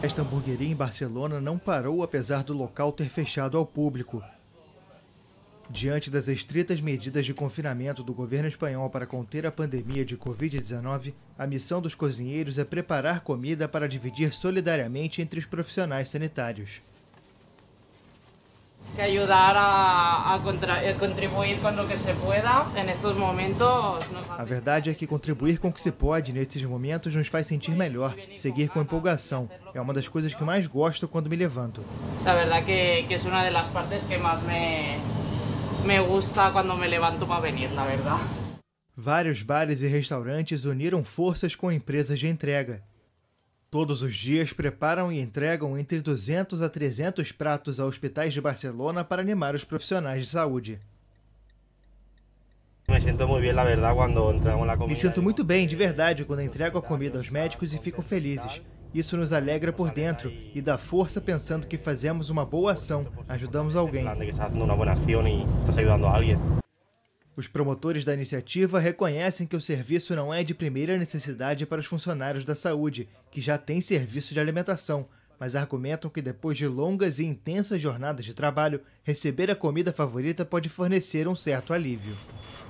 Esta hamburgueria em Barcelona não parou apesar do local ter fechado ao público. Diante das estritas medidas de confinamento do governo espanhol para conter a pandemia de Covid-19, a missão dos cozinheiros é preparar comida para dividir solidariamente entre os profissionais sanitários. Que ajudar a contribuir com o que se pueda nestes momentos. A verdade é que contribuir com o que se pode nesses momentos nos faz sentir melhor, seguir com empolgação. É uma das coisas que mais gosto quando me levanto. A verdade que é uma das partes que mais me gusta quando me levanto para vir, na verdade. Vários bares e restaurantes uniram forças com empresas de entrega. Todos os dias preparam e entregam entre 200 a 300 pratos a hospitais de Barcelona para animar os profissionais de saúde. Me sinto muito bem, de verdade, quando entrego a comida aos médicos e ficam felizes. Isso nos alegra por dentro e dá força pensando que fazemos uma boa ação, ajudamos alguém. Os promotores da iniciativa reconhecem que o serviço não é de primeira necessidade para os funcionários da saúde, que já têm serviço de alimentação, mas argumentam que depois de longas e intensas jornadas de trabalho, receber a comida favorita pode fornecer um certo alívio.